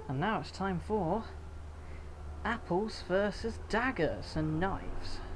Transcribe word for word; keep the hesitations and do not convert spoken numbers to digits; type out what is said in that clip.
And now it's time for apples versus daggers and knives.